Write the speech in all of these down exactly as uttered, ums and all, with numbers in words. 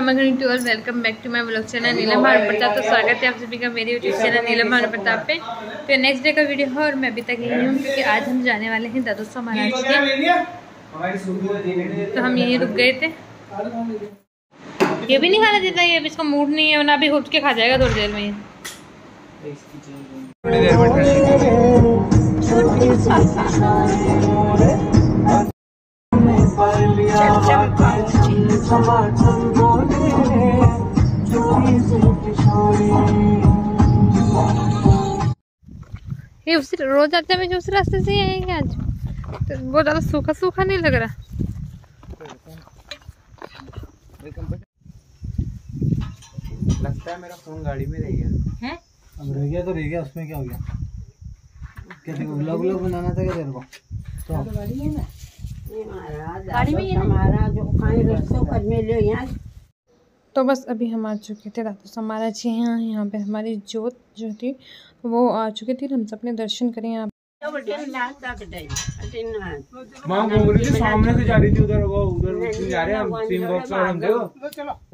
नमस्कार to all, welcome back to my vlog channel Neelam Bhanu Pratap. तो स्वागत है आप सभी का मेरे यूट्यूब चैनल नीलम भानु प्रताप पे। तो नेक्स्ट डे का वीडियो है और मैं अभी तक यही हूँ क्योंकि आज हम जाने वाले हैं दादोसा महाराज के। तो हम यहीं रुक गए थे। ये भी नहीं खाना देता, ये अभी इसका मूड नहीं है, अभी उठ के खा जाएगा थोड़ी देर में। ये उसी रोज आते हैं उस रास्ते से आएंगे आज, तो बहुत ज्यादा सूखा सूखा नहीं लग रहा। लगता है मेरा फोन गाड़ी में रह गया है। अब रह गया तो रह गया, उसमें क्या हो गया? क्या देखो व्लॉग व्लॉग बनाना था क्या तेरे को? तो गाड़ी में ना गाड़ी में हमारा जो खाने रस्तों पर में ले यहाँ। तो बस अभी हम आ चुके थे दादोसा महाराज जी यहाँ। यहाँ पे हमारी जोत जो थी वो आ चुकी थी। हम सबने दर्शन करें यहाँ। माँ गोगरी के सामने से जा रही थी, उधर वो उधर जा रहे हैं हम तीन बॉक्स और हम देखो।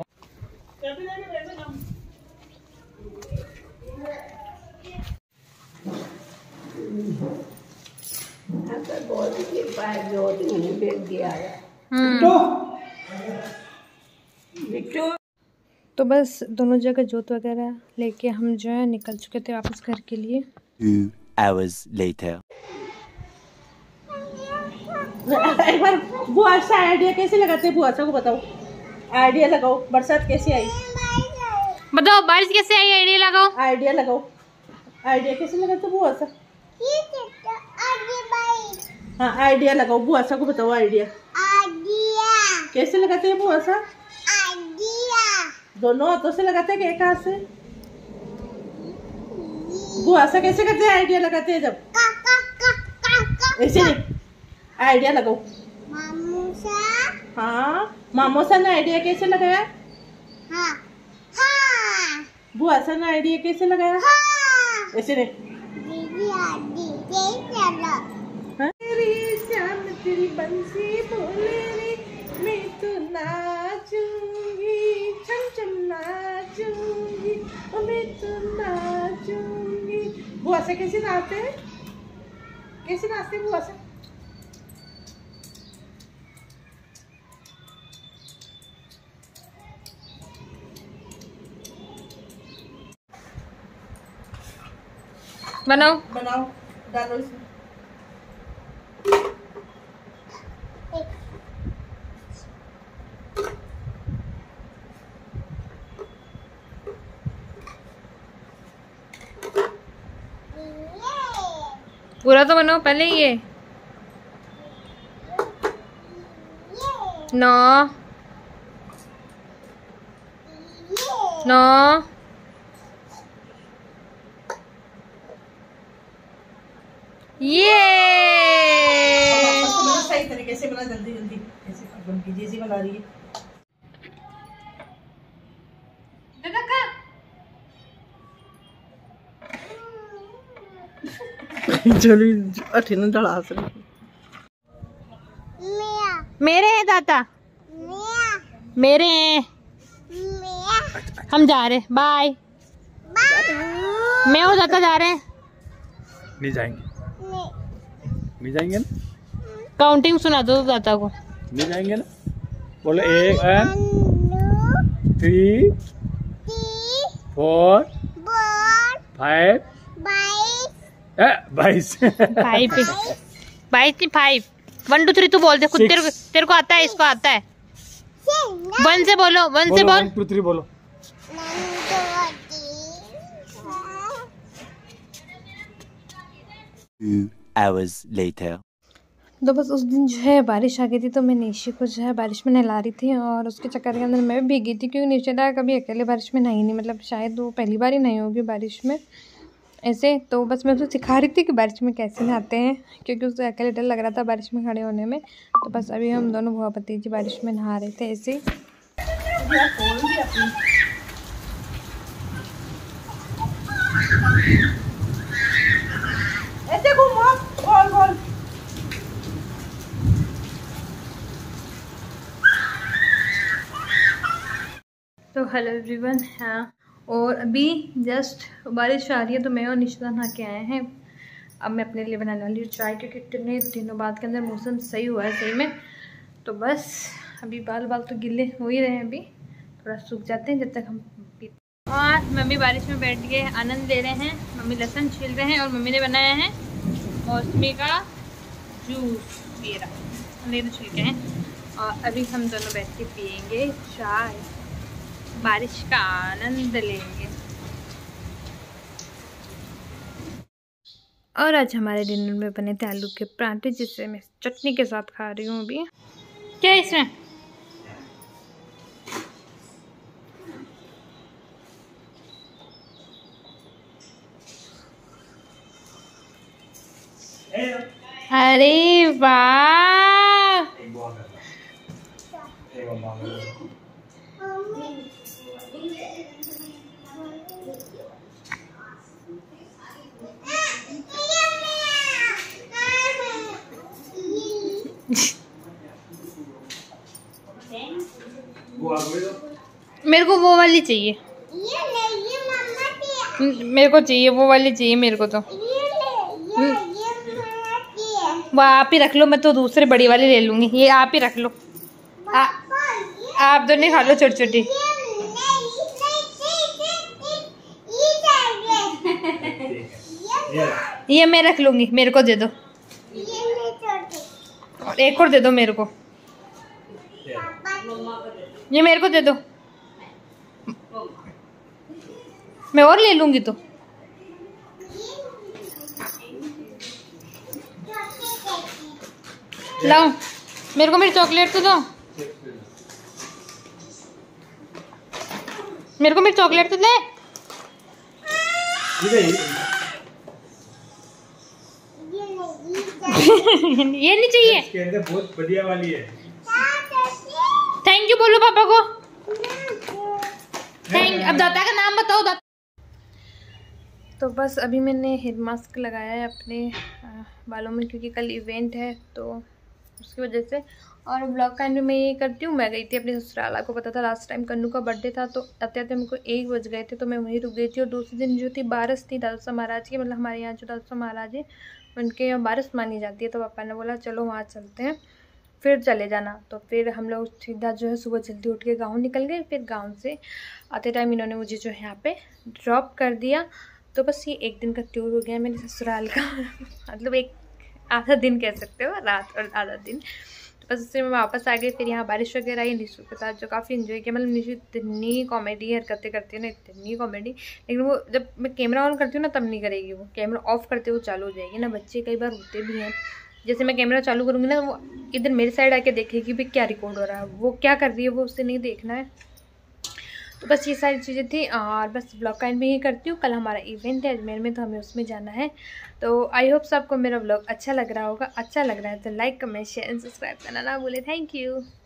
तो बस दोनों जगह जोत वगैरह लेके हम जो है निकल चुके थे वापस घर के लिए। Two hours later. एक बार बुआ सा आइडिया कैसे लगाते हैं? बुआ सा को बताओ, आइडिया लगाओ। बरसात कैसे आई बताओ, बारिश कैसे आई? आइडिया लगाओ, आइडिया लगाओ। आइडिया कैसे लगाते बुआ सा? हाँ आइडिया लगाओ। बुआ सा को बताओ आइडिया कैसे लगाते हैं? बुआ सा दोनों हाथों से लगाते हैं कि एक हाथ से? बुआ सा कैसे करते हैं? आइडिया लगाते हैं जब ऐसे नहीं, आइडिया लगाओ। मामूसा। हाँ मामूसा ने आइडिया कैसे लगाया? हाँ। हाँ। बुआ सा ने आइडिया कैसे लगाया? हाँ। ऐसे नहीं। तेरी श्याम तेरी बंसी बोले रे, मैं तो नाचूंगी, छम छम नाचूंगी, मैं तो नाचूंगी। बुआ से कैसे नाचते हैं? कैसे नाचते हैं बुआ से? बनाओ बनाओ, डालो इसमें। पूरा तो बनाओ पहले ये। नौ नौ ये सही तरीके से बना, जल्दी जल्दी ऐसे बन की जैसी बना रही है। चली अठी न डला से मेरे हैं दादा, मेरे हैं। हम जा रहे, बाय। मैं और दादा जा रहे हैं। नहीं जाएंगे, नहीं जाएंगे ना। काउंटिंग सुना दो दादा को। नहीं जाएंगे ना। बोलो एक एंड थ्री फोर फाइव बाईस फाइव बाईस नहीं फाइव। वन टू थ्री तू बोल दे खुद। तेरे को तेरे को आता है, इसको आता है। वन से बोलो, वन से बोल। वन टू थ्री बोलो। Two hours later. तो बस उस दिन जो है बारिश आ गई थी, तो मैं निशी को जो है बारिश में नहला रही थी और उसके चक्कर के अंदर मैं भी भीगी थी क्योंकि निशा कभी अकेले बारिश में नही नहीं, मतलब शायद वो पहली बार ही नहीं होगी बारिश में ऐसे। तो बस मैं उसको सिखा रही थी कि बारिश में कैसे नहाते हैं क्योंकि उसे अकेले डर लग रहा था बारिश में खड़े होने में। तो बस अभी हम दोनों बुआ भतीजी बारिश में नहा रहे थे ऐसे। ऐसे घूमो गोल गोल। Hello everyone. हाँ, और अभी जस्ट बारिश आ रही है तो मैं और निशिता नहा के आए हैं। अब मैं अपने लिए बनाने वाली हूँ चाय, क्योंकि इतने दिनों बाद के अंदर मौसम सही हुआ है सही में। तो बस अभी बाल बाल तो गिले हो ही रहे हैं, अभी थोड़ा सूख जाते हैं जब तक हम पीते। और मम्मी बारिश में बैठ के आनंद ले रहे हैं। मम्मी लहसुन छील रहे हैं और मम्मी ने बनाया है मौसमी का जूस। ये रहा, नहीं तो छिलके हैं। और अभी हम दोनों बैठ के पियेंगे चाय, बारिश का आनंद लेंगे। और आज हमारे डिनर में बने थे आलू के पराठे, जिसे मैं चटनी के साथ खा रही हूँ अभी। क्या है इसमें? अरे वाह, मेरे को वो वाली चाहिए। मेरे को चाहिए वो वाली चाहिए मेरे को। तो वो आप ही रख लो, मैं तो दूसरी बड़ी वाली ले लूंगी। ये आप ही रख लो। आ, आप दोनों खा लो छोटी छोटी। ये मैं रख लूंगी, मेरे को दे दो। और एक और दे दो मेरे को। ये मेरे को दे दो, मैं और ले लूंगी। तो लाओ, मेरे को मेरी चॉकलेट तो दो। मेरे को मेरी चॉकलेट तो दे। ये नहीं चाहिए। इसके अंदर बहुत बढ़िया वाली है। थैंक यू बोलो पापा को। थैंक। अब दादा का नाम बताओ दादा। तो बस अभी मैंने हेयर मास्क लगाया है अपने बालों में, क्योंकि कल इवेंट है तो उसकी वजह से। और ब्लॉग का एंड मैं ये करती हूँ, मैं गई थी अपने ससुराल। को पता था लास्ट टाइम कन्नू का बर्थडे था, तो आते आते मेरे को एक बज गए थे, तो मैं वहीं रुक गई थी। और दूसरे दिन जो थी बारिश थी दादूसा महाराज की, मतलब हमारे यहाँ जो दादूसा महाराज है उनके यहाँ बारिश मानी जाती है। तो पापा ने बोला चलो वहाँ चलते हैं, फिर चले जाना। तो फिर हम लोग सीधा जो है सुबह जल्दी उठ के गाँव निकल गए। फिर गाँव से आते टाइम इन्होंने मुझे जो है यहाँ पे ड्रॉप कर दिया। तो बस ये एक दिन का टूर हो गया मेरे ससुराल का। मतलब एक आधा दिन कह सकते हो, रात और आधा दिन। तो बस उससे मैं वापस आ गई। फिर यहाँ बारिश वगैरह आई निशु के साथ, जो काफ़ी इन्जॉय किया। मतलब निशु इतनी कॉमेडी हरकतें करती है ना, इतनी कॉमेडी। लेकिन वो जब मैं कैमरा ऑन करती हूँ ना तब नहीं करेगी, वो कैमरा ऑफ करते हुए चालू हो जाएगी ना। बच्चे कई बार होते भी हैं, जैसे मैं कैमरा चालू करूँगी ना वो इधर मेरे साइड आके देखेगी भाई क्या रिकॉर्ड हो रहा है, वो क्या कर रही है वो उससे नहीं देखना है। तो बस ये सारी चीज़ें थी। और बस ब्लॉग का एंड में ही करती हूँ। कल हमारा इवेंट है अजमेर में, तो हमें उसमें जाना है। तो आई होप सबको मेरा ब्लॉग अच्छा लग रहा होगा। अच्छा लग रहा है तो like comment share and subscribe करना ना भूले। Thank you.